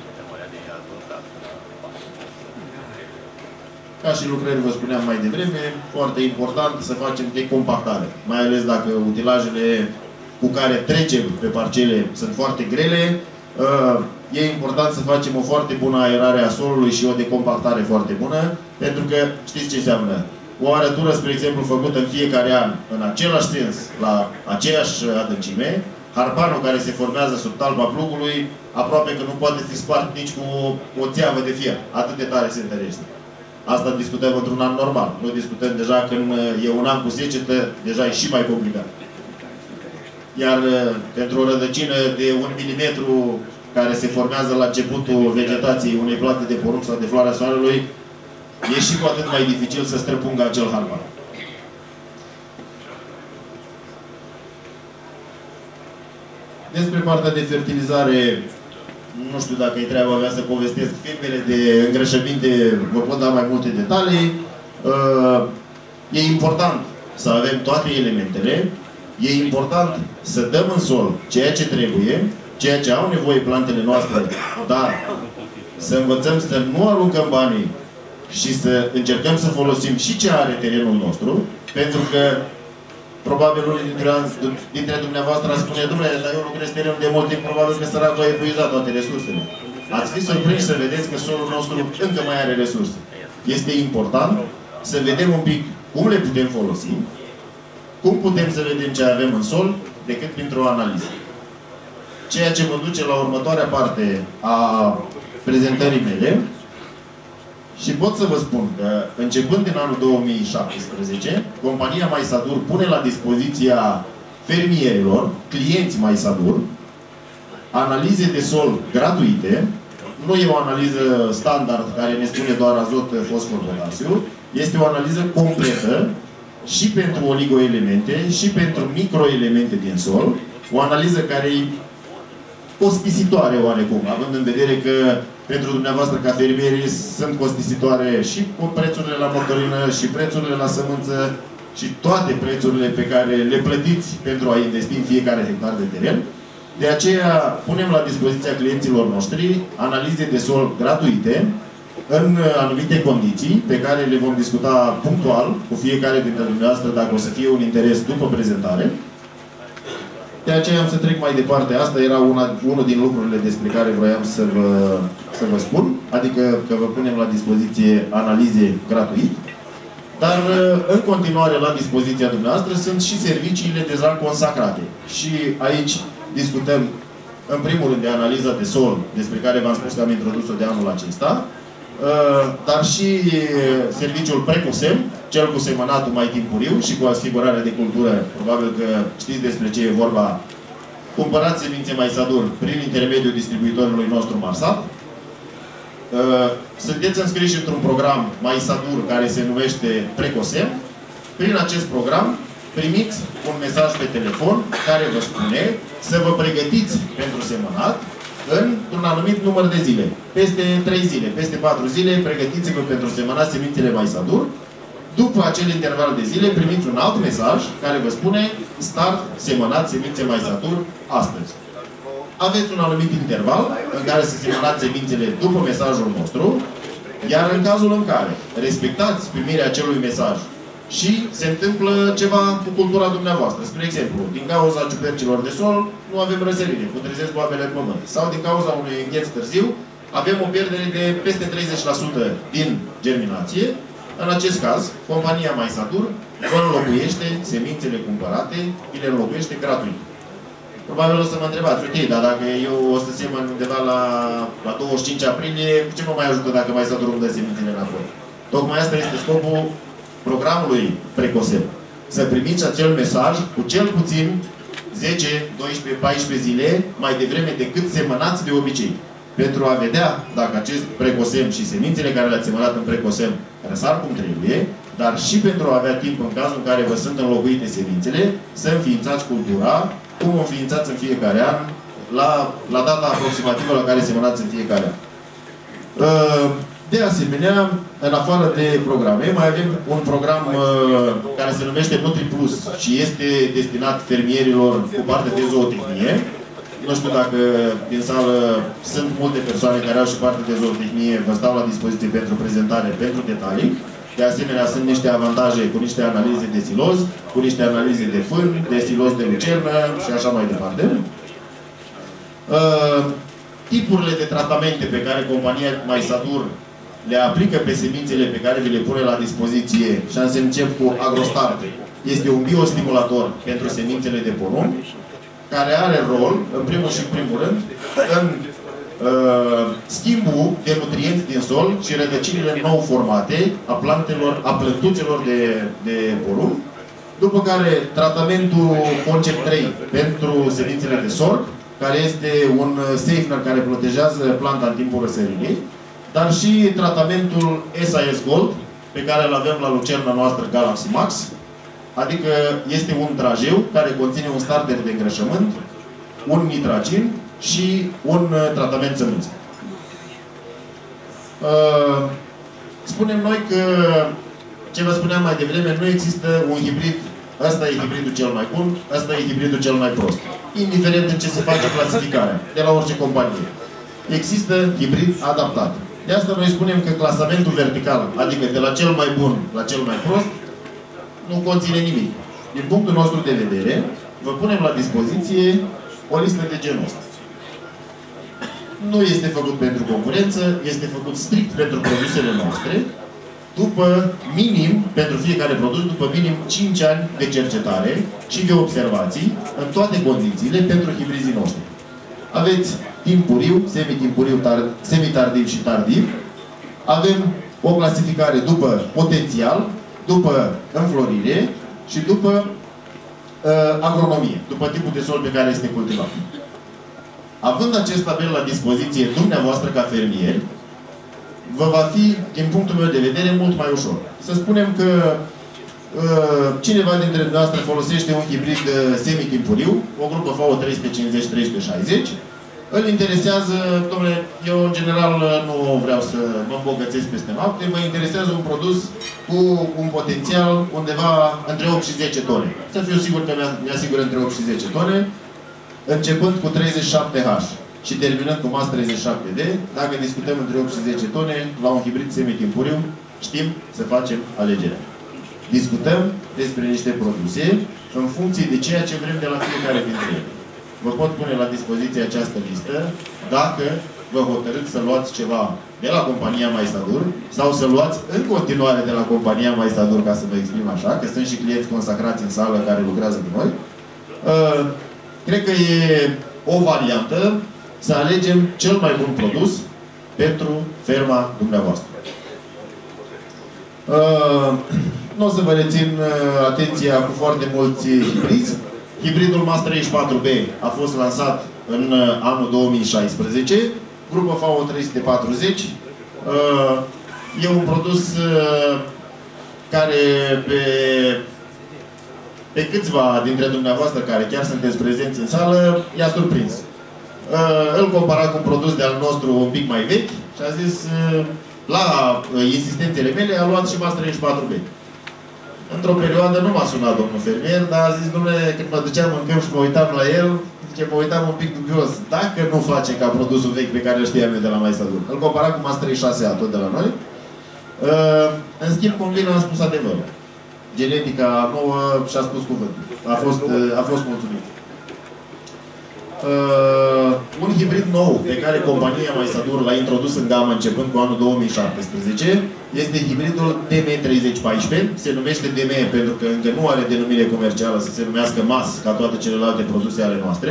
Ca și lucrări, vă spuneam mai devreme, foarte important să facem decompactare. Mai ales dacă utilajele cu care trecem pe parcele sunt foarte grele, e important să facem o foarte bună aerare a solului și o decompactare foarte bună, pentru că știți ce înseamnă? O arătură, spre exemplu, făcută în fiecare an, în același sens, la aceeași adâncime, harpanul care se formează sub talpa plugului, aproape că nu poate fi spart nici cu o țeavă de fier. Atât de tare se întărește. Asta discutăm într-un an normal. Nu discutăm deja când e un an cu secetă, deja e și mai complicat. Iar pentru o rădăcină de 1 milimetru care se formează la începutul vegetației unei plante de porumb sau de floarea soarelui, e și cu atât mai dificil să străpungă acel harpan. Despre partea de fertilizare, nu știu dacă e treaba mea să povestesc firmele de îngrășăminte, vă pot da mai multe detalii. E important să avem toate elementele, e important să dăm în sol ceea ce trebuie, ceea ce au nevoie plantele noastre, dar să învățăm să nu aruncăm banii și să încercăm să folosim și ce are terenul nostru, pentru că probabil unii dintre dumneavoastră ar spune, domnule, dar eu lucrez terenul de mult timp, probabil că săracul a epuizat toate resursele. Ați fi surprinși să vedeți că solul nostru încă mai are resurse. Este important să vedem un pic cum le putem folosi, cum putem să vedem ce avem în sol, decât printr-o analiză. Ceea ce mă duce la următoarea parte a prezentării mele, și pot să vă spun că, începând din anul 2017, compania Maisadur pune la dispoziția fermierilor, clienți Maisadur, analize de sol gratuite. Nu e o analiză standard care ne spune doar azot, fosfor, potasiu. Este o analiză completă și pentru oligoelemente și pentru microelemente din sol. O analiză care e costisitoare oarecum, având în vedere că pentru dumneavoastră ca fermieri sunt costisitoare și cu prețurile la motorină și prețurile la sămânță și toate prețurile pe care le plătiți pentru a investi în fiecare hectar de teren. De aceea punem la dispoziția clienților noștri analize de sol gratuite în anumite condiții pe care le vom discuta punctual cu fiecare dintre dumneavoastră dacă o să fie un interes după prezentare. De aceea am să trec mai departe. Asta era unul din lucrurile despre care vroiam să vă spun. Adică că vă punem la dispoziție analize gratuit. Dar în continuare la dispoziția dumneavoastră sunt și serviciile deja consacrate. Și aici discutăm în primul rând de analiza de sol, despre care v-am spus că am introdus-o de anul acesta, dar și serviciul Precosem, cel cu semănatul mai timpuriu și cu asigurarea de cultură. Probabil că știți despre ce e vorba. Cumpărați semințe Maisadur prin intermediul distribuitorului nostru Marsat. Sunteți înscriși într-un program Maisadur care se numește Precosem. Prin acest program primiți un mesaj pe telefon care vă spune să vă pregătiți pentru semănat într-un anumit număr de zile. Peste 3 zile, peste 4 zile, pregătiți-vă pentru semănat semințele Maisadur. După acel interval de zile, primiți un alt mesaj care vă spune start semănat semințe Maisadur astăzi. Aveți un anumit interval în care să semănați semințele după mesajul nostru, iar în cazul în care respectați primirea acelui mesaj și se întâmplă ceva cu cultura dumneavoastră. Spre exemplu, din cauza ciupercilor de sol, nu avem răsărire, putrezesc boabele în pământ. Sau din cauza unui îngheț târziu, avem o pierdere de peste 30% din germinație. În acest caz, compania Maisadur vă înlocuiește semințele cumpărate, vi le înlocuiește gratuit. Probabil o să mă întrebați, ok, dar dacă eu o să semăn undeva la 25 aprilie, ce mă mai ajută dacă Maisadur îmi dă semințele înapoi? Tocmai asta este scopul programului Precosem. Să primiți acel mesaj cu cel puțin 10, 12, 14 zile mai devreme decât semănați de obicei. Pentru a vedea dacă acest Precosem și semințele care le-ați semănat în Precosem răsar cum trebuie, dar și pentru a avea timp în cazul în care vă sunt înlocuite semințele, să înființați cultura, cum o înființați în fiecare an, la data aproximativă la care semănați în fiecare an. De asemenea, în afară de programe, mai avem un program care se numește NutriPlus și este destinat fermierilor cu parte de zootehnie. Nu știu dacă din sală sunt multe persoane care au și parte de zootehnie, vă stau la dispoziție pentru prezentare, pentru detalii. De asemenea, sunt niște avantaje cu niște analize de siloz, cu niște analize de fân, de siloz de lucernă și așa mai departe. Tipurile de tratamente pe care compania Maisadur le aplică pe semințele pe care vi le pune la dispoziție, și am să încep cu Agrostart. Este un biostimulator pentru semințele de porumb, care are rol, în primul și în primul rând, în schimbul de nutrienți din sol și rădăcinile nou formate a plantelor, a plântuțelor de porumb. După care, tratamentul Concept 3 pentru semințele de sorg, care este un safener care protejează planta în timpul răsărinii, dar și tratamentul SAS Gold, pe care îl avem la lucerna noastră Galaxy Max, adică este un trajeu care conține un starter de îngrășământ, un nitragin, și un tratament sămânță. Spunem noi că, ce vă spuneam mai devreme, nu există un hibrid, ăsta e hibridul cel mai bun, ăsta e hibridul cel mai prost. Indiferent de ce se face clasificarea, de la orice companie. Există hibrid adaptat. De asta noi spunem că clasamentul vertical, adică de la cel mai bun la cel mai prost, nu conține nimic. Din punctul nostru de vedere, vă punem la dispoziție o listă de genul ăsta. Nu este făcut pentru concurență, este făcut strict pentru produsele noastre, după minim, pentru fiecare produs, după minim 5 ani de cercetare și de observații, în toate condițiile, pentru hibrizii noștri. Aveți timpuriu, semitimpuriu, semitardiv și tardiv. Avem o clasificare după potențial, după înflorire și după agronomie, după tipul de sol pe care este cultivat. Având acest tabel la dispoziție dumneavoastră ca fermieri, vă va fi, din punctul meu de vedere, mult mai ușor. Să spunem că cineva dintre dumneavoastră folosește un hibrid semitimpuriu, o grupă FAO 350-360, îl interesează, domnule, eu în general nu vreau să mă îmbogățesc peste noapte, mă interesează un produs cu un potențial undeva între 8 și 10 tone. Să fiu sigur că mi-asigur între 8 și 10 tone, începând cu 37H și terminând cu MAS 37D, dacă discutăm între 8 și 10 tone, la un hibrid semitimpuriu, știm să facem alegerea. Discutăm despre niște produse în funcție de ceea ce vrem de la fiecare dintre ele. Vă pot pune la dispoziție această listă dacă vă hotărâți să luați ceva de la compania Maisadur sau să luați în continuare de la compania Maisadur, ca să vă exprim așa, că sunt și clienți consacrați în sală care lucrează cu noi. Cred că e o variantă să alegem cel mai bun produs pentru ferma dumneavoastră. Nu o să vă rețin atenția cu foarte mulți hibrizi. Hibridul MAS 34B a fost lansat în anul 2016, grupă FAO 340. E un produs care pe câțiva dintre dumneavoastră care chiar sunteți prezenți în sală, i-a surprins. Îl compara cu un produs de-al nostru un pic mai vechi și a zis, la insistențele mele, a luat și MAS 34B. Într-o perioadă nu m-a sunat domnul fermier, dar a zis, domnule, când mă duceam în câmp și mă uitam la el, zice, mă uitam un pic dubios. Dacă nu face ca produsul vechi pe care îl știam eu de la Maisadur. Îl compara cu MAS 36A, tot de la noi. În schimb, combina am spus adevărul. Genetica nouă și-a spus cuvântul. A fost mulțumit. Un hibrid nou pe care compania Maisadur l-a introdus în gamă începând cu anul 2017 este hibridul DM3014. Se numește DM pentru că încă nu are denumire comercială să se numească MAS ca toate celelalte produse ale noastre.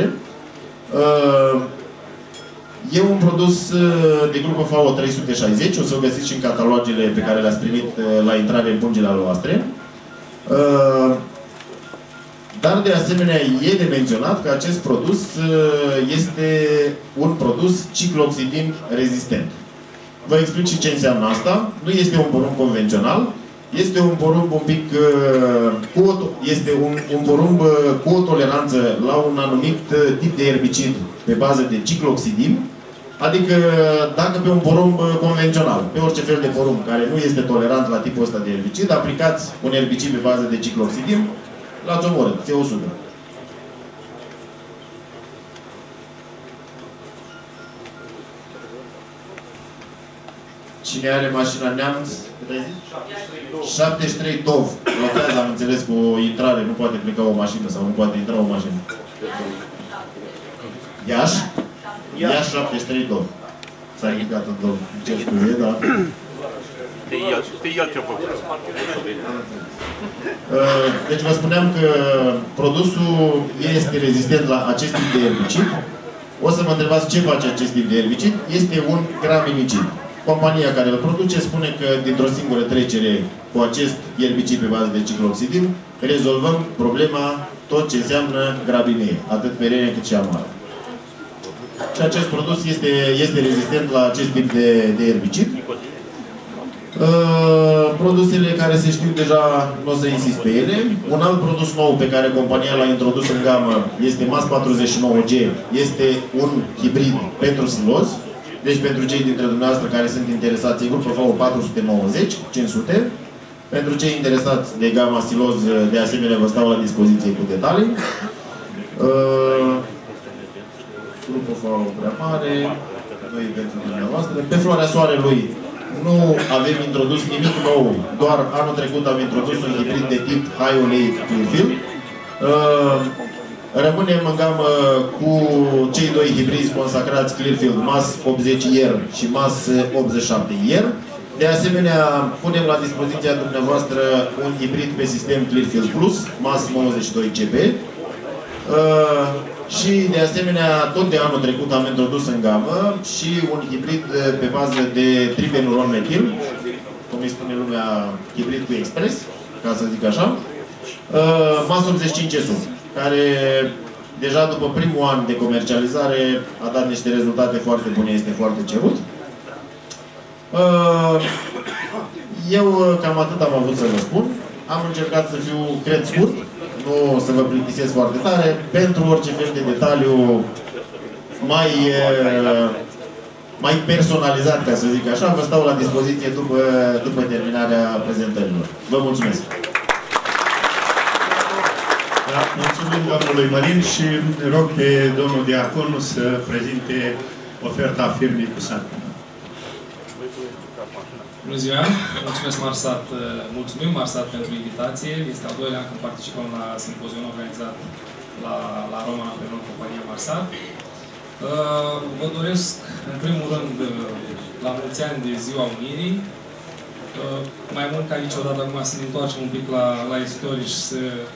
E un produs de grupă FAO 360, o să o găsiți și în catalogele pe care le-ați primit la intrare în pungile voastre. Dar, de asemenea, e de menționat că acest produs este un produs cicloxidin rezistent. Vă explic și ce înseamnă asta. Nu este un porumb convențional, este un porumb un pic un porumb cu o toleranță la un anumit tip de erbicid pe bază de cicloxidin. Adică, dacă pe un porumb convențional, pe orice fel de porumb care nu este tolerant la tipul ăsta de erbicid, aplicați un erbicid pe bază de cicloxidin, l-ați omorât, se 100. Cine are mașina Neamț? 73 TOV. Lotează, am înțeles, cu o intrare. Nu poate pleca o mașină sau nu poate intra o mașină. Iași? Iași 73 TOV. S-a ridicat în domn. Ce scuze, da? Deci vă spuneam că produsul este rezistent la acest tip de erbicid. O să mă întrebați ce face acest tip de erbicid. Este un graminicid. Compania care îl produce spune că dintr-o singură trecere cu acest erbicid pe bază de cicloxidin rezolvăm problema tot ce înseamnă grabinee, atât perene cât și amară. Și acest produs este rezistent la acest tip de erbicid. Produsele care se știu deja, nu o să insist pe ele. Un alt produs nou pe care compania l-a introdus în gamă este MAS 49G. Este un hibrid pentru siloz. Deci pentru cei dintre dumneavoastră care sunt interesați, e grupul FAO 490, 500. Pentru cei interesați de gama siloz, de asemenea, vă stau la dispoziție cu detalii. Grupul FAO prea mare, noi pentru dumneavoastră. Pe floarea soarelui nu avem introdus nimic nou, doar anul trecut am introdus un hibrid de tip High Oleic Clearfield. Rămânem în gamă cu cei doi hibrizi consacrați Clearfield, MAS 80IR și MAS 87IR. De asemenea, punem la dispoziția dumneavoastră un hibrid pe sistem Clearfield Plus, MAS 92CB. Și, de asemenea, tot de anul trecut am introdus în gamă și un hibrid pe bază de tribenuron metil, cum îi spune lumea, hibrid cu expres, ca să zic așa, MAS 85SU, care deja după primul an de comercializare a dat niște rezultate foarte bune, este foarte cerut. Eu cam atât am avut să vă spun. Am încercat să fiu, cred, scurt, nu să vă plictisesc foarte tare. Pentru orice fel de detaliu mai personalizat, ca să zic așa, vă stau la dispoziție după terminarea prezentărilor. Vă mulțumesc!
Da, mulțumim domnului Mălin și rog pe domnul Diaconu să prezinte oferta firmei Cosat.
Bună ziua! Mulțumesc Marsat, mulțumim Marsat pentru invitație. Este al doilea an când participăm la simpozionul organizat la Roman împreună cu compania Marsat. Vă doresc, în primul rând, la mulți ani de Ziua Unirii. Mai mult ca niciodată, acum să ne întoarcem un pic la istorie și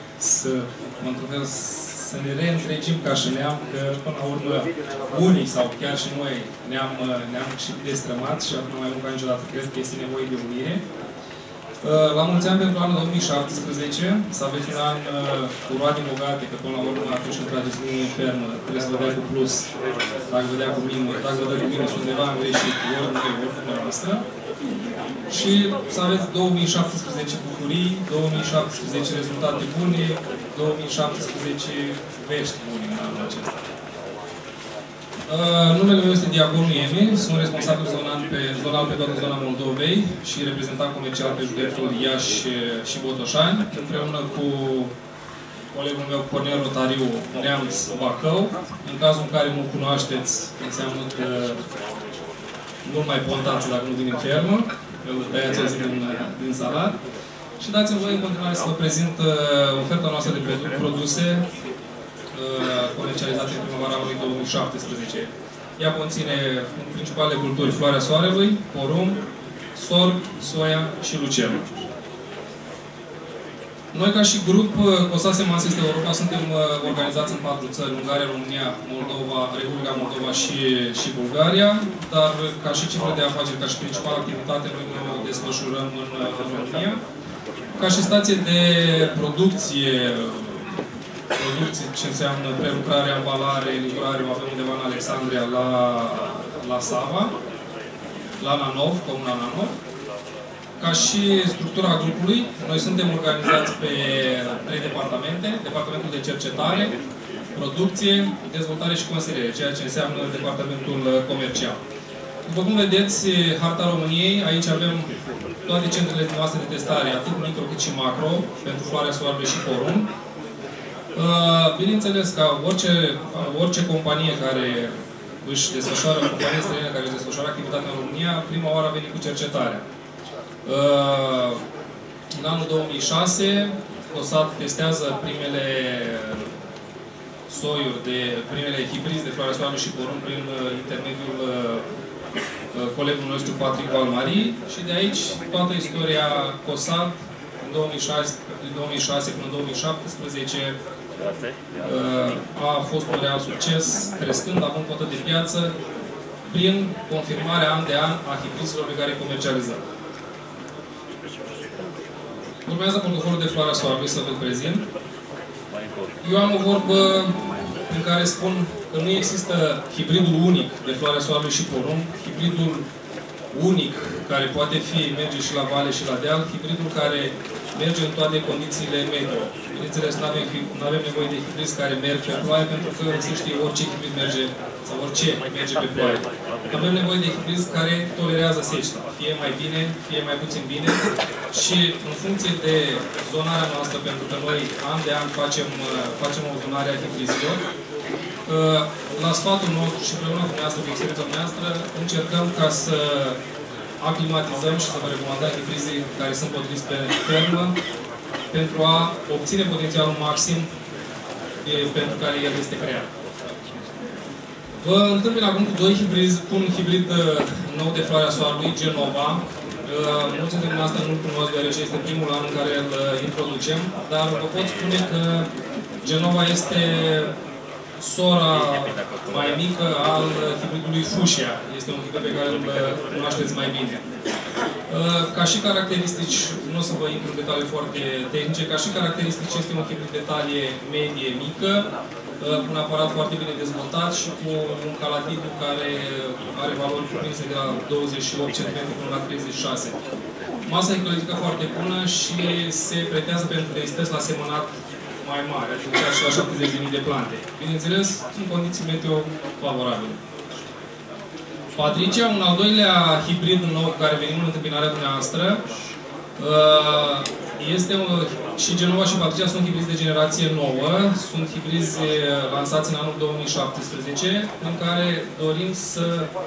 să ne reîntregim ca și neam, că până la urmă unii sau chiar și noi ne-am și destrămat și acum mai mult ca niciodată cred că este nevoie de unire. La mulți ani pentru anul 2017, să aveți un an cu roade bogate, că până la urmă atunci când trageți linie în fermă, trebuie să vă dea cu plus, dacă vă dea cu minus, dacă vă dea cu minus undeva am greșit, ori noi, ori dumneavoastră. Și să aveți 2017 bucurii, 2017 rezultate bune, 2017 vești bune în anul acesta. Numele meu este Diaconu Emi, sunt responsabil zonal pe toată zona Moldovei și reprezentant comercial pe județul Iași și Botoșani, împreună cu colegul meu Cornel Rotariu, Neamț Bacău. În cazul în care nu cunoașteți, înseamnă că nu mai pontați dacă nu vin în fermă, îl tăiați azi din salat. Și dați-mi voi în continuare să vă prezint oferta noastră de produse comercializate în primăvara anului 2017. Ea conține în principale culturi floarea soarelui, porumb, sorg, soia și lucernă. Noi, ca și grup, Cosat Semanțe Este Europa, suntem organizați în 4 țări, Ungaria, România, Moldova, Republica Moldova și Bulgaria, dar ca și cifră de afaceri, ca și principală activitate, noi ne desfășurăm în România. Ca și stație de producție, ce înseamnă prelucrare, ambalare, livrare, o avem undeva în Alexandria, la Sava, la Nanov, comuna Nanov. Ca și structura grupului, noi suntem organizați pe 3 departamente. Departamentul de cercetare, producție, dezvoltare și consiliere, ceea ce înseamnă departamentul comercial. După cum vedeți, harta României, aici avem toate centrele noastre de testare, atât micro cât și macro, pentru floarea soarelui și porumb. Bineînțeles, ca orice companie care își desfășoară, companie străină care își desfășoară activitatea în România, prima oară a venit cu cercetarea. În anul 2006, Cosat testează primele soiuri primele hibrizi de floarea soarelui și porumb prin intermediul colegul nostru Patrick Valmari și de aici toată istoria Cosat din 2006 până în 2017 a fost un real succes, crescând, având cotă de piață prin confirmarea an de an a hibrizilor pe care îi comercializăm. Urmează portofoliul de floarea soarelui, să vă prezint. Eu am o vorbă în care spun că nu există hibridul unic de floarea soarelui și porumb. Hibridul unic, care poate merge și la vale și la deal, hibridul care merge în toate condițiile meteo. Bineînțeles, nu avem nevoie de hibrizi care merg pe ploaie, pentru că se știe orice hibrid merge, sau orice merge pe ploaie. Avem nevoie de hibrizi care tolerează seceta, fie mai bine, fie mai puțin bine, și în funcție de zonarea noastră, pentru că noi an de an facem o zonare a hibrizilor, la sfatul nostru și împreună cu dumneavoastră, cu experiența noastră, încercăm ca să aclimatizăm și să vă recomandăm hibrizii care sunt potriviți pe fermă pentru a obține potențialul maxim pentru care el este creat. Vă întâmpin acum cu doi hibrizi, cu un hibrid nou de floarea soarelui, Genova. Mulți dintre dumneavoastră nu-l cunosc, deoarece este primul an în care îl introducem, dar vă pot spune că Genova este sora mai mică al hibridului Fuchsia. Este un hibrid pe care îl cunoașteți mai bine. Ca și caracteristici, nu o să vă intru în detalii foarte tehnice, ca și caracteristici este un hibrid de talie medie mică, cu un aparat foarte bine dezvoltat și cu un calatitru care are valori cuprinse de la 28 cm până la 36. Masa ecologică foarte bună și se pretează pentru densități la semănat mai mari, adică chiar și la 70.000 de plante. Bineînțeles, în condiții meteo favorabile. Patricia, un al doilea hibrid nou cu care venim în întâmpinarea dumneavoastră, și Genova și Patricia sunt hibrizi de generație nouă, sunt hibrizi lansați în anul 2017, în care dorim să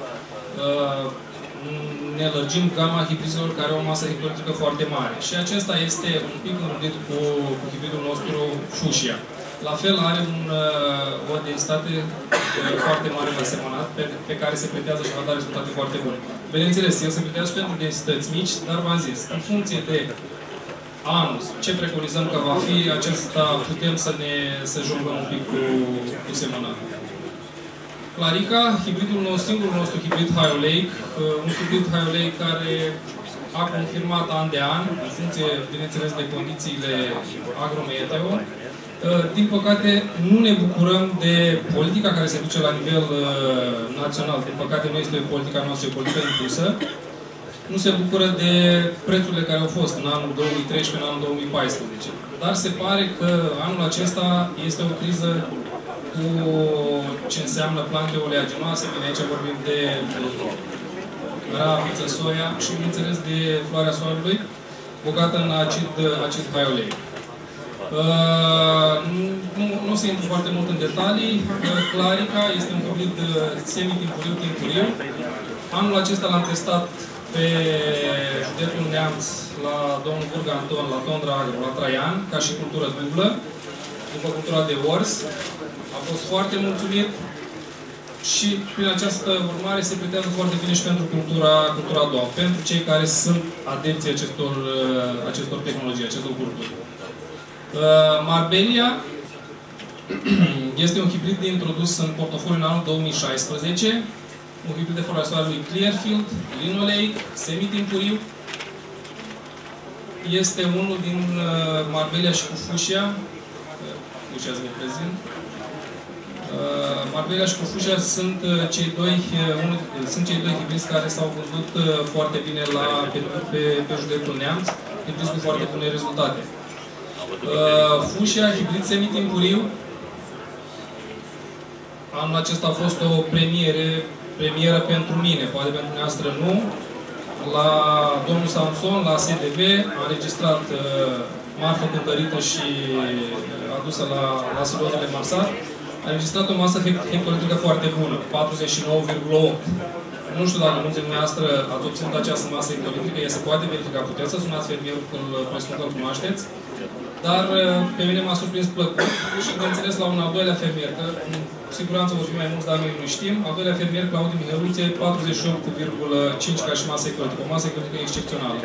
ne lărgim gama hibrizilor care au o masă ecologică foarte mare. Și acesta este un pic înrudit cu hibridul nostru Fuchsia. La fel are o densitate foarte mare la semănat, pe care se pretează și va da rezultate foarte bune. Bineînțeles, el se pretează și pentru densități mici, dar v-am zis, în funcție de anul, ce preconizăm că va fi, acesta putem să jonglăm un pic cu semănatul. Clarica, hibridul nostru, singurul nostru hibrid High Lake, un hibrid High Lake care a confirmat an de an, în funcție, bineînțeles, de condițiile agrometeo. Din păcate, nu ne bucurăm de politica care se duce la nivel național. Din păcate, nu este politica noastră, e o politică impusă. Nu se bucură de prețurile care au fost în anul 2013, în anul 2014. Dar se pare că anul acesta este o criză cu ce înseamnă plante oleaginoase. Bine, aici vorbim de rapiță, soia și, bineînțeles, de floarea soarelui, bogată în acid high-oleic. Nu se intru foarte mult în detalii. Clarica este un hibrid semi-timpuriu. Anul acesta l-am testat pe județul Neamț, la domnul Burg Anton, la Tondra Agro, la Traian, ca și cultură dublă, după cultura de ors. A fost foarte mulțumit și prin această urmare se pretează foarte bine și pentru cultura a doua, pentru cei care sunt adepții acestor tehnologii, acestor culturi. Marbella este un hibrid introdus în portofoliu în anul 2016, un hibrid de floarea soarelui Clearfield, Linoleic, semi-timpuriu. Este unul din Marbella și cu Fuchsia. Fuchsia să vă prezint. Marbella și cu Fuchsia sunt cei doi hibrizi care s-au vândut foarte bine pe județul Neamț, hibrizi cu foarte bune rezultate. Fuchsia, hibrid semi-timpuriu. Anul acesta a fost o premieră pentru mine, poate pentru dumneavoastră nu. La domnul Samson, la SDV, a înregistrat marfă cântărită și adusă la silozele Marsat. A înregistrat o masă ecologică foarte bună, 49,8. Nu știu dacă mulți dintre dumneavoastră ați obținut această masă ecologică, ea se poate verifica, puteți să sunați fermierul când presupun că îl cunoașteți. Dar pe mine m-a surprins plăcut și, bineînțeles, la un al doilea fermier, că cu siguranță vor fi mai mulți, dar noi nu știm, al doilea fermier, Claudiu Miheluțe, 48,5 ca și masă ecologică, o masă ecologică excepțională.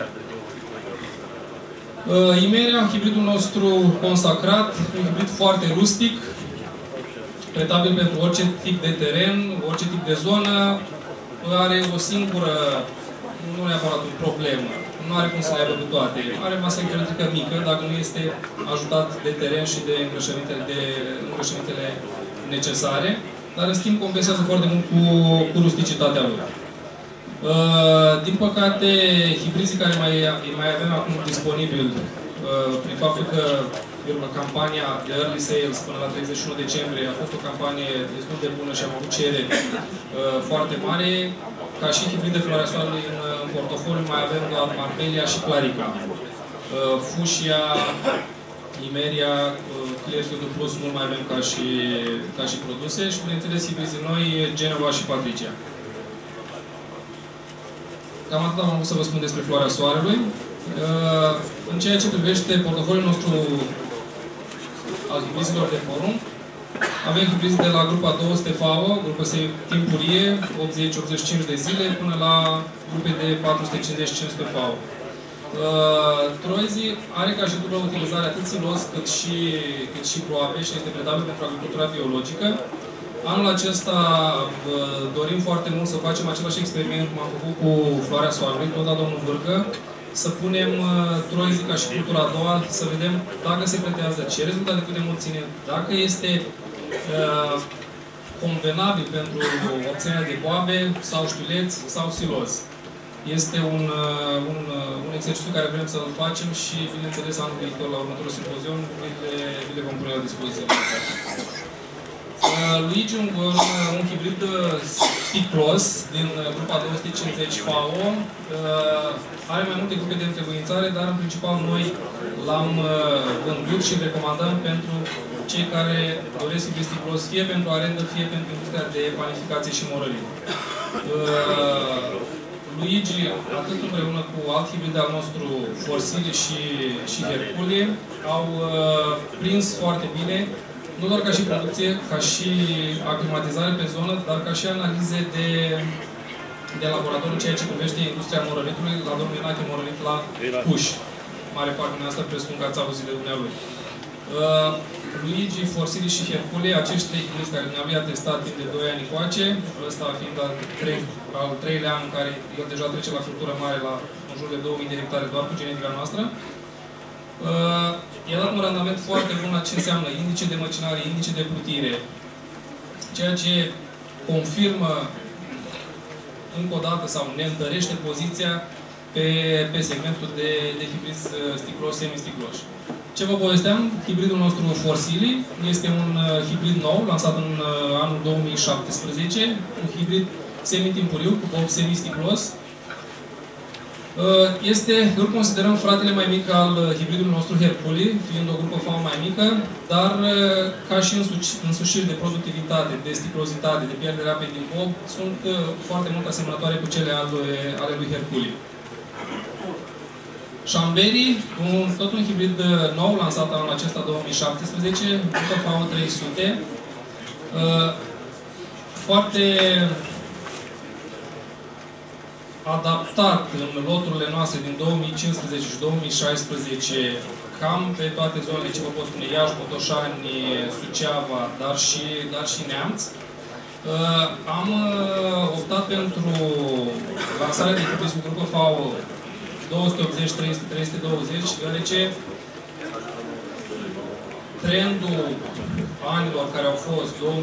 Imerea, hibridul nostru consacrat, un hibrid foarte rustic, pretabil pentru orice tip de teren, orice tip de zonă, are o singură, nu neapărat o problemă, nu are cum să le aibă pe toate. Are masă ecologică mică, dacă nu este ajutat de teren și de îngrășămintele necesare, dar în schimb compensează foarte mult cu rusticitatea lui. Din păcate, hibrizii care mai avem acum disponibil, prin faptul că campania de early sales până la 31 decembrie a fost o campanie destul de bună și am avut cereri foarte mare, ca și hibrid de floarea soarelui în portofoliu mai avem doar Marbella și Clarica. Fușia, Imeria, Clearfield Plus nu mai avem ca și produse și, bineînțeles, hibrizii noi, Genova și Patricia. Cam atât am avut să vă spun despre floarea soarelui. În ceea ce privește portofoliul nostru al hibrizilor de forum, avem hibrizi de la grupa 200 FAO, grupă timpurie, 80-85 de zile, până la grupe de 450-500 FAO. Troizi are ca și dublă utilizare atât silos cât și proape și este predabil pentru agricultura biologică. Anul acesta dorim foarte mult să facem același experiment cum am făcut cu floarea soarelui, tot la domnul Vârcă, să punem troizii ca și cultura a doua, să vedem dacă se pretează, ce rezultate putem obține, dacă este convenabil pentru obținerea de boabe sau știuleți sau silos. Este un exercițiu care vrem să-l facem și, bineînțeles, anul viitor, la următorul simpozion, vi le vom pune la dispoziție. Luigi, un hibrid sticlos din grupa 250 FAO, are mai multe grupe de întrebuințare, dar în principal noi l-am vândut și îl recomandăm pentru cei care doresc hibrid sticlos, fie pentru arendă, fie pentru industria de panificație și morărie. Luigi, atât împreună cu alt hibrid al nostru, Forsili și Hercule, au prins foarte bine, nu doar ca și producție, ca și aclimatizare pe zonă, dar ca și analize de laborator în ceea ce privește industria morăritului, la domnul Ionache Morărit la Puș. Mare parte din asta presupun că ați auzit de dumnealui. Luigi, Forsili și Hercule, acești trei hibrizi care dumnealui a testat timp de 2 ani încoace, ăsta fiind al treilea an în care el deja trece la cultură mare, la în jur de 2000 de hectare doar cu genetica noastră. I-a dat un randament foarte bun la ce înseamnă indice de măcinare, indice de plutire, ceea ce confirmă încă o dată sau ne întărește poziția pe segmentul de hibrizi sticloși, semi-sticloși. Ce vă povesteam? Hibridul nostru Forsili este un hibrid nou, lansat în anul 2017, un hibrid semi-timpuriu cu bob semi-sticlos. Îl considerăm fratele mai mic al hibridului nostru Hercule, fiind o grupă FAO mai mică, dar ca și însușiri de productivitate, de sticlozitate, de pierdere apei din bob, sunt foarte mult asemănătoare cu cele ale lui Hercule. Chambéry, tot un hibrid nou, lansat anul acesta 2017, grupă FAO 300, foarte adaptat în loturile noastre din 2015 și 2016, cam pe toate zonele, ce vă pot spune, Iași, Botoșani, Suceava, dar și Neamț. Am optat pentru lansarea de hibrid cu grupă FAO 280, 300, 320, deoarece trendul anilor care au fost 2015-2016,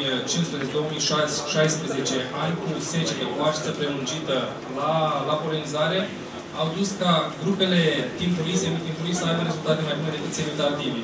ani cu secetă, cu arșiță prelungită la polenizare, au dus ca grupele timpurii, semi-timpurii să aibă rezultate mai bune decât semi-tardivi.